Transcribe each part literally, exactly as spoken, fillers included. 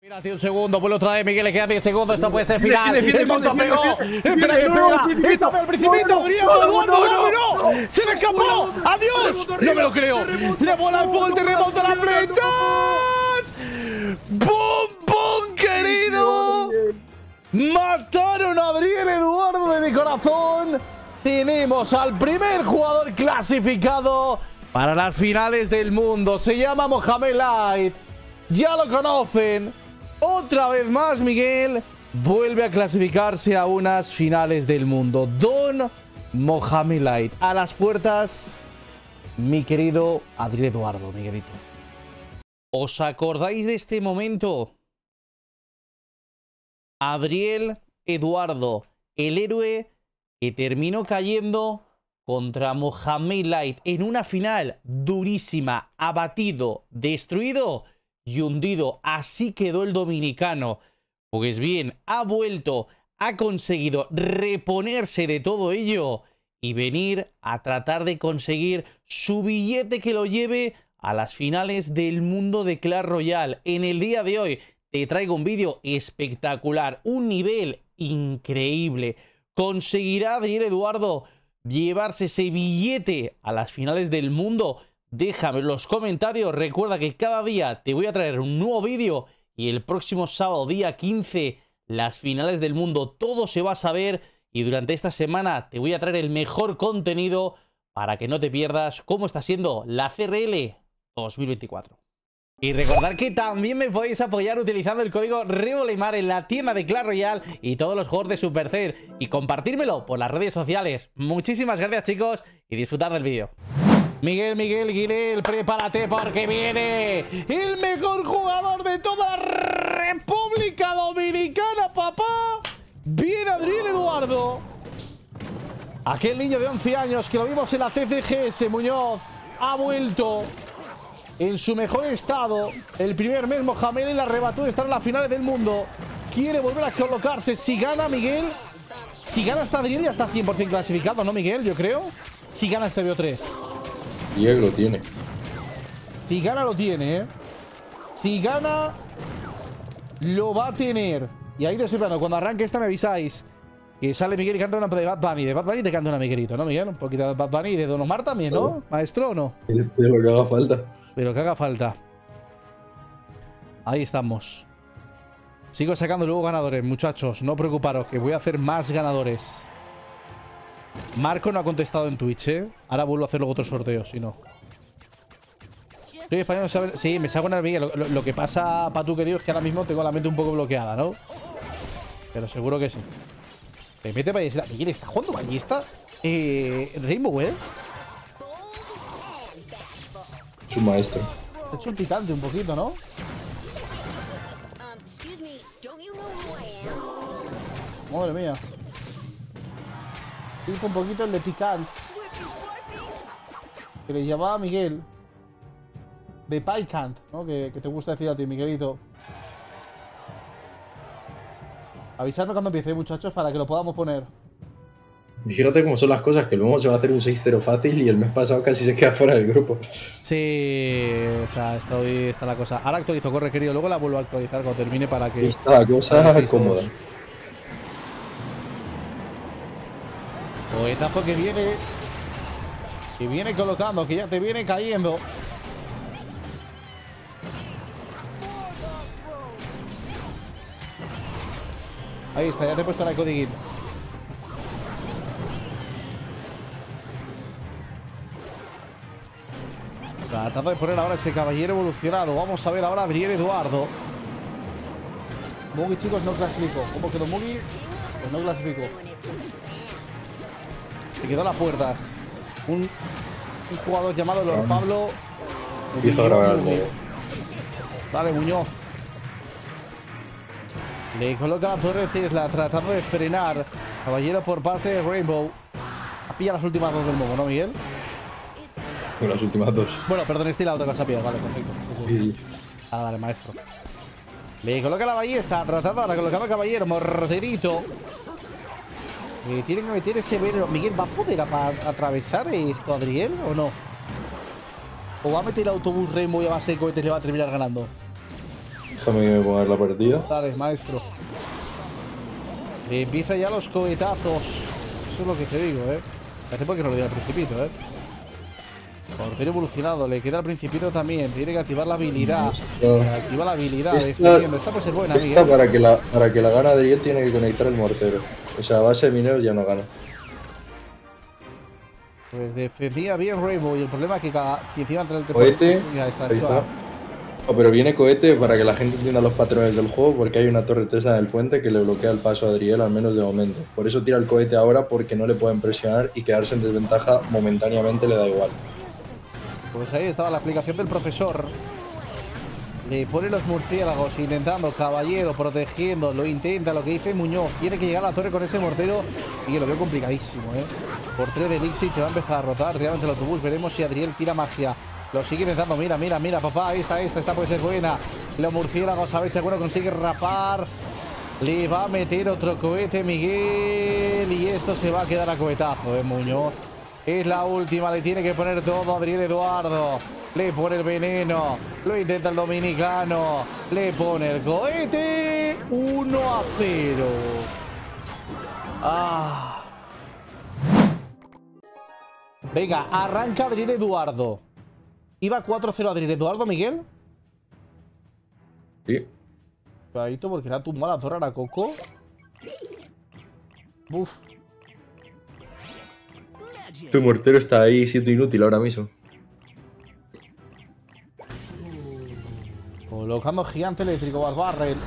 Mira, hace un segundo, vuelve otra vez, Miguel, le queda diez segundos, esto puede ser final. El monto pegó, espera que pega, esto fue el principito, Adriano, Eduardo, no, se le escapó, adiós, no me lo creo, le bola el fuego, te remonta las flechas, ¡pum, pum, querido! Mataron a Adriel Eduardo de mi corazón. Tenemos al primer jugador clasificado para las finales del mundo, se llama Mohamed Light, ya lo conocen. Otra vez más, Miguel vuelve a clasificarse a unas finales del mundo. Don Mohamed Light. A las puertas, mi querido Adriel Eduardo, Miguelito. ¿Os acordáis de este momento? Adriel Eduardo, el héroe que terminó cayendo contra Mohamed Light en una final durísima, abatido, destruido y hundido. Así quedó el dominicano. Pues bien, ha vuelto, ha conseguido reponerse de todo ello y venir a tratar de conseguir su billete que lo lleve a las finales del mundo de Clash Royale. En el día de hoy te traigo un vídeo espectacular, un nivel increíble. ¿Conseguirá Adriel Eduardo llevarse ese billete a las finales del mundo? Déjame en los comentarios. Recuerda que cada día te voy a traer un nuevo vídeo y el próximo sábado, día quince, las finales del mundo. Todo se va a saber y durante esta semana te voy a traer el mejor contenido para que no te pierdas cómo está siendo la C R L dos mil veinticuatro. Y recordad que también me podéis apoyar utilizando el código REVOLEMAR en la tienda de Clash Royale y todos los juegos de Supercell y compartírmelo por las redes sociales. Muchísimas gracias, chicos, y disfrutad del vídeo. Miguel, Miguel, Guinel, prepárate porque viene el mejor jugador de toda la República Dominicana, papá. Viene Adriel Eduardo. Aquel niño de once años que lo vimos en la C C G S, Muñoz, ha vuelto en su mejor estado. El primer mes Mohamed le arrebató de estar en las finales del mundo. Quiere volver a colocarse. Si gana Miguel, si gana esta Adriel ya está cien por cien clasificado, ¿no, Miguel? Yo creo. Si gana este B O tres. Diego lo tiene. Si gana lo tiene, ¿eh? Si gana lo va a tener. Y ahí te estoy esperando. Cuando arranque esta me avisáis que sale Miguel y canta una de Bad Bunny. De Bad Bunny te canta una, Miguelito, ¿no, Miguel? Un poquito de Bad Bunny y de Don Omar también, ¿no? Oh. Maestro, ¿o no? De lo que haga falta. Pero que haga falta. Ahí estamos. Sigo sacando luego ganadores, muchachos. No preocuparos, que voy a hacer más ganadores. Marco no ha contestado en Twitch, ¿eh? Ahora vuelvo a hacer luego otro sorteo, si no. Soy español, no sabe... Sí, me saco una Miguel. Lo, lo, lo que pasa, para tú que digo, es que ahora mismo tengo la mente un poco bloqueada, ¿no? Pero seguro que sí. Te mete ballesta. Miguel, ¿está jugando ballesta? Eh... Rainbow, ¿eh? Es un maestro. Ha hecho un picante un poquito, ¿no? Madre mía. Un poquito el de picante que le llamaba Miguel. De picant, ¿no? Que, que te gusta decir a ti, Miguelito. Avisadme cuando empiece, muchachos, para que lo podamos poner. Fíjate cómo son las cosas, que luego se va a hacer un seis cero fácil y el mes pasado casi se queda fuera del grupo. Sí, o sea, estoy, está la cosa. Ahora actualizo, corre, querido. Luego la vuelvo a actualizar cuando termine para que... Ahí está la cosa cómoda. Poetazo que viene. Que viene colocando, que ya te viene cayendo. Ahí está, ya te he puesto la codiguita. Tratando de poner ahora ese caballero evolucionado. Vamos a ver ahora a Adriel Eduardo. Mugi, chicos, no clasificó. ¿Cómo quedó Mugi? Pues no clasificó. Se quedó a las puertas. Un, un jugador llamado Lord Pablo. Empieza a grabar algo. Vale, Muñoz. Le coloca la torre Tesla tratando de frenar. Caballero por parte de Rainbow. Pilla las últimas dos del modo, ¿no, Miguel? Bueno, las últimas dos. Bueno, perdón, este y la otra cosa pilla. Vale, perfecto. Sí. Ah, vale, maestro. Le coloca la ballesta. Tratando de colocar al caballero. Morderito. Eh, tiene que meter ese velo. Miguel, ¿va a poder atravesar esto, Adriel, o no? ¿O va a meter el autobús Rainbow y a base de cohetes le va a terminar ganando? Déjame que me ponga la partida. Dale, maestro. Empieza ya los cohetazos. Eso es lo que te digo, ¿eh? Hace porque no lo di al principito, ¿eh? Portero evolucionado, le queda al principito también. Tiene que activar la habilidad. Esta, Activa la habilidad. esta, Esta puede ser buena, esta Miguel. para que la para que la gane Adriel tiene que conectar el mortero. O sea, a base de mineros ya no gana. Pues defendía bien Rainbow. Y el problema es que cada que encima entre el Cohete. Ya está, Ahí esto. está. Oh, pero viene cohete para que la gente entienda los patrones del juego, porque hay una torre Tesla en el puente que le bloquea el paso a Adriel, al menos de momento. Por eso tira el cohete ahora, porque no le pueden presionar y quedarse en desventaja momentáneamente le da igual. Pues ahí estaba la explicación del profesor. Le pone los murciélagos intentando, caballero, protegiendo, lo intenta, lo que dice Muñoz. Tiene que llegar a la torre con ese mortero y que lo veo complicadísimo, ¿eh? Por tres de Elixir que va a empezar a rotar realmente el autobús. Veremos si Adriel tira magia. Lo sigue intentando, mira, mira, mira, papá, esta, esta, esta puede ser buena. Los murciélagos, a ver si seguro consigue rapar. Le va a meter otro cohete Miguel y esto se va a quedar a cohetazo, ¿eh, Muñoz? Es la última, le tiene que poner todo a Adriel Eduardo. Le pone el veneno, lo intenta el dominicano. Le pone el cohete. uno a cero. Ah. Venga, arranca Adriel Eduardo. ¿Iba cuatro cero Adriel Eduardo, Miguel? Sí. Cuidadito porque le ha tumbado la torre a Coco. Uf. Tu mortero está ahí siendo inútil ahora mismo. Colocando gigante eléctrico, Barbarrel.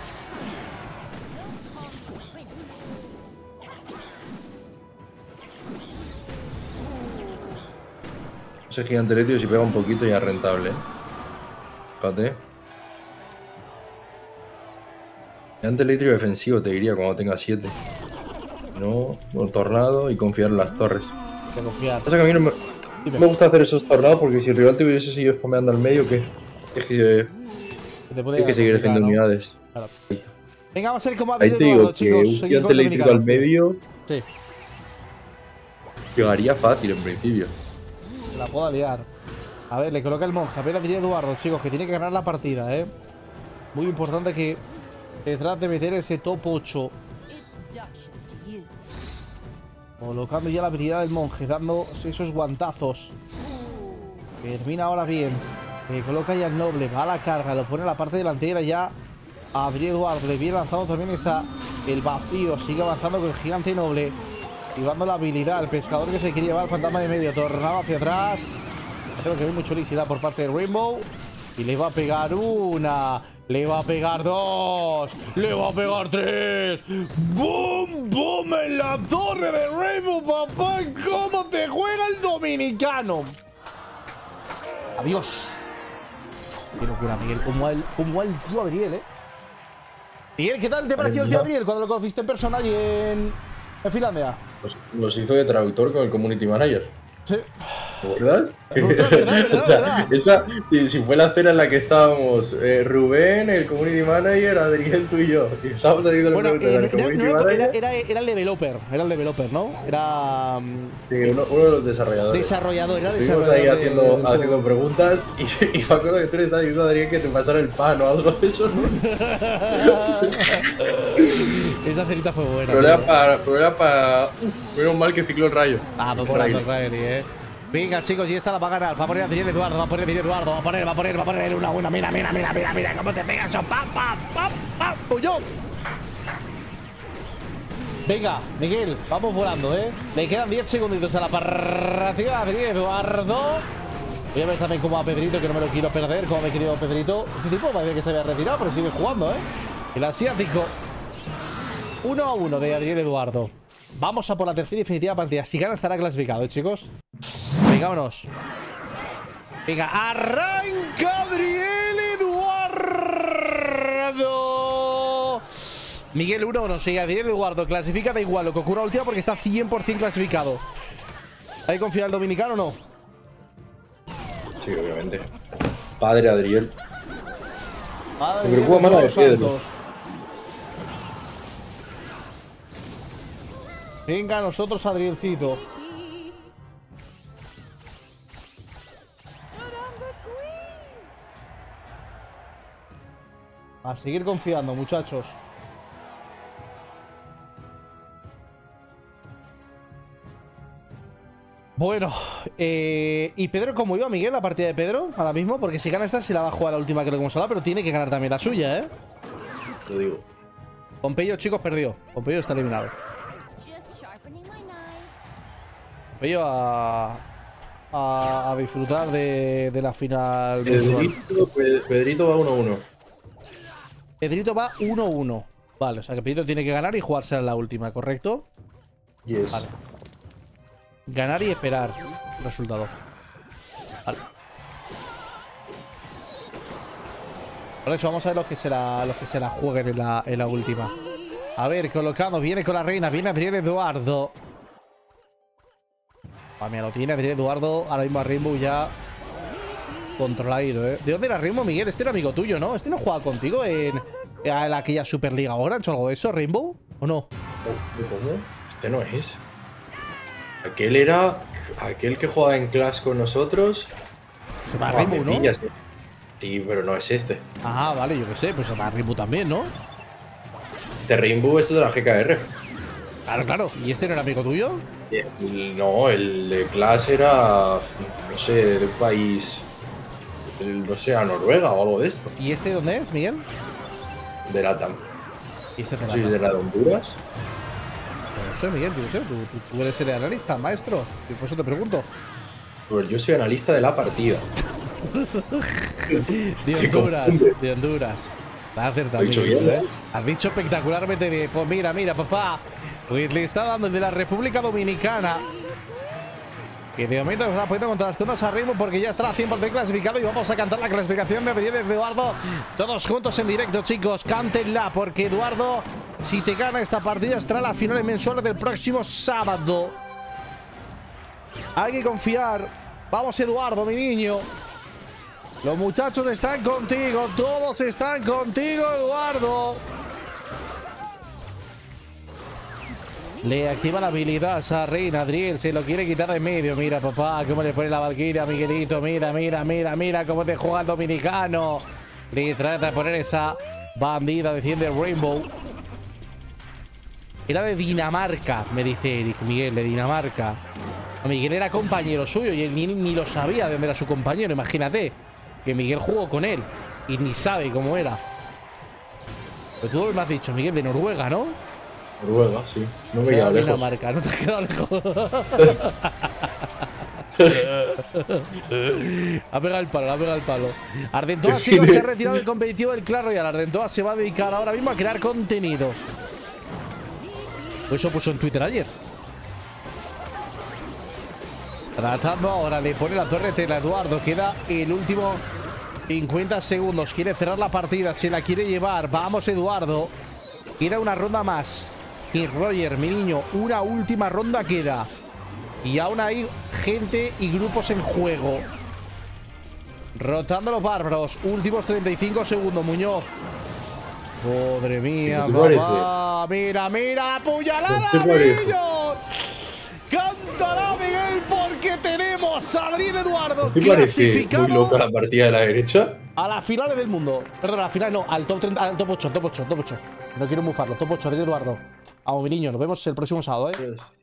Ese gigante eléctrico si pega un poquito ya es rentable. Fíjate. Gigante eléctrico defensivo te diría cuando tenga siete. No, un tornado y confiar en las torres. Que confiar. Pasa que a mí no me, me gusta hacer esos tornados porque si el rival te hubiese seguido spameando al medio, ¿qué? Es que Te puede hay que seguir complicar, defendiendo ¿no? unidades. Claro. Venga, vamos a ser como Ahí Adriel te digo Eduardo, que chicos. un Seguir gigante con el eléctrico al dominicano. medio Sí, llegaría fácil en principio. la puedo liar. A ver, le coloca el monje. A ver, Adriel Eduardo, chicos, que tiene que ganar la partida, ¿eh? Muy importante que detrás de meter ese top ocho. Colocando ya la habilidad del monje, dando esos guantazos. Termina ahora bien. Le coloca ya el noble, va a la carga, lo pone en la parte delantera ya. A Adriel Eduardo le viene lanzando también esa. El vacío, sigue avanzando con el gigante noble. Y dando la habilidad, el pescador que se quiere llevar el fantasma de medio, tornado hacia atrás. Tengo que ver mucho licidad por parte de Rainbow. Y le va a pegar una. Le va a pegar dos. Le va a pegar tres. ¡Bum! ¡Bum! En la torre de Rainbow, papá. ¿Cómo te juega el dominicano? Adiós. Qué locura, Miguel. Como al, como al tío Adriel, ¿eh? Miguel, ¿qué tal te pareció el tío Adriel cuando lo conociste en persona y en, en Finlandia? Los, los hizo de traductor con el community manager. Sí. ¿Verdad? ¿Verdad, verdad, O sea, verdad? esa, si, si fue la cena en la que estábamos eh, Rubén, el community manager, Adriel, tú y yo. Y estábamos haciendo Bueno, preguntas al eh, community no, no, manager. era, era, era el developer. Era el developer, ¿no? Era. um, Sí, uno, uno de los desarrolladores. Desarrollador, era Estuvimos desarrollador. ahí de- haciendo, del haciendo juego. preguntas y, y me acuerdo que tú le estabas diciendo a Adriel que te pasara el pan o algo de eso, ¿no? Esa cerita fue buena. Pero era tío. para. Pero era para. Uf, menos mal que cicló el rayo. Ah, pues El por la rayo. Riley, eh. Venga, chicos, y esta la va a ganar. Va a poner a Adriel Eduardo, va a poner a Adriel Eduardo, va a poner, va a poner, va a poner una una. Mira, mira, mira, mira, mira cómo te pega eso. ¡Pam, pam, pam, pam! ¡Puyo! Venga, Miguel, vamos volando, ¿eh? Le quedan diez segunditos a la partida de Adriel Eduardo. Voy a ver también cómo a Pedrito, que no me lo quiero perder. Como me he querido Pedrito. Este tipo parece que se había retirado, pero sigue jugando, ¿eh? El asiático. uno a uno de Adriel Eduardo. Vamos a por la tercera y definitiva partida. Si gana estará clasificado, ¿eh, chicos? Venga, vámonos. Venga, arranca Adriel Eduardo. Miguel uno uno, sí, Adriel Eduardo. Clasifica, da igual lo que ocurra última porque está cien por cien clasificado. ¿Hay que confiar el dominicano o no? Sí, obviamente. Padre Adriel. Madre Me mía, preocupa más la de los Pedro. santos. Venga, nosotros, Adrielcito. A seguir confiando, muchachos. Bueno, eh, ¿y Pedro cómo iba, Miguel, la partida de Pedro ahora mismo? Porque si gana esta, se la va a jugar la última que le hemos hablado, pero tiene que ganar también la suya, ¿eh? Lo digo. Pompeyo, chicos, perdió. Pompeyo está eliminado. Pompeyo a, a, a disfrutar de, de la final. Pedrito, Pedrito va uno uno. Pedrito va uno uno. Vale, o sea que Pedrito tiene que ganar y jugarse a la última, ¿correcto? Yes. Vale. Ganar y esperar resultado. Vale. Por eso vamos a ver los que se la, los que se la jueguen en la, en la última. A ver, colocando, viene con la reina, viene Adriel Eduardo. Ah, mira, lo tiene Adriel Eduardo. Ahora mismo a Rainbow ya controlado, ¿eh? ¿De dónde era Rainbow, Miguel? Este era amigo tuyo, ¿no? ¿Este no jugaba contigo en, en aquella Superliga Orange o algo de eso, Rainbow? ¿O no? ¿Cómo? Este no es. Aquel era aquel que jugaba en Clash con nosotros. Se llama Rainbow, ¿no? Pillas. Sí, pero no es este. Ah, vale, yo qué sé, pues se llama Rainbow también, ¿no? Este Rainbow es de la G K R. Claro, claro. ¿Y este no era amigo tuyo? El, no, el de Clash era, no sé, de un país, el, no sé, a Noruega o algo de esto. ¿Y este dónde es, Miguel? De Latam. ¿Y este de Sí, de la de Honduras. No sé, Miguel, no sé. ¿Tú, tú, tú eres el analista, maestro. Y por eso te pregunto. Pues yo soy analista de la partida. De Honduras, de Honduras. Has acertado, Miguel, ¿eh? Has dicho espectacularmente bien. Pues mira, mira, papá. Pues le está dando el de la República Dominicana. Que de momento nos está poniendo con todas las cosas a ritmo porque ya está cien por cien clasificado. Y vamos a cantar la clasificación de Adriel Eduardo. Todos juntos en directo, chicos. Cántenla porque Eduardo, si te gana esta partida, estará en las finales mensuales del próximo sábado. Hay que confiar. Vamos, Eduardo, mi niño. Los muchachos están contigo. Todos están contigo, Eduardo. Le activa la habilidad a Reina. Adriel se lo quiere quitar de medio. Mira, papá, cómo le pone la Valkyria a Miguelito. Mira, mira, mira, mira cómo te juega el dominicano. Le trata de poner esa bandida, defiende Rainbow. Era de Dinamarca, me dice Eric. Miguel, de Dinamarca. Miguel era compañero suyo y él ni, ni lo sabía de dónde era su compañero. Imagínate que Miguel jugó con él y ni sabe cómo era. Pero tú me has dicho, Miguel, de Noruega, ¿no? Noruega, sí. No me queda lejos. Dinamarca, no te has quedado lejos. Ha pegado el palo, ha pegado el palo. Ardentoa, chicos, se ha retirado del competitivo del Clash Royale. Ardentoa se va a dedicar ahora mismo a crear contenido. Pues eso puso en Twitter ayer. Tratando ahora, le pone la torre tela Eduardo. Queda el último cincuenta segundos. Quiere cerrar la partida, se la quiere llevar. Vamos, Eduardo. Queda una ronda más. Y Roger, mi niño, una última ronda queda. Y aún hay gente y grupos en juego. Rotando los bárbaros. Últimos treinta y cinco segundos, Muñoz. Madre mía, papá. Mira, mira, apuñalada, niño. Cantará Miguel porque tenemos a Adriel Eduardo ¿Te clasificado parece muy loca la partida de la derecha? A las finales del mundo. Perdón, a las finales no, al top treinta, al top ocho, top ocho, top ocho. No quiero mufarlo, top ocho, Adriel Eduardo. Vamos, mi niño, nos vemos el próximo sábado, ¿eh? Yes.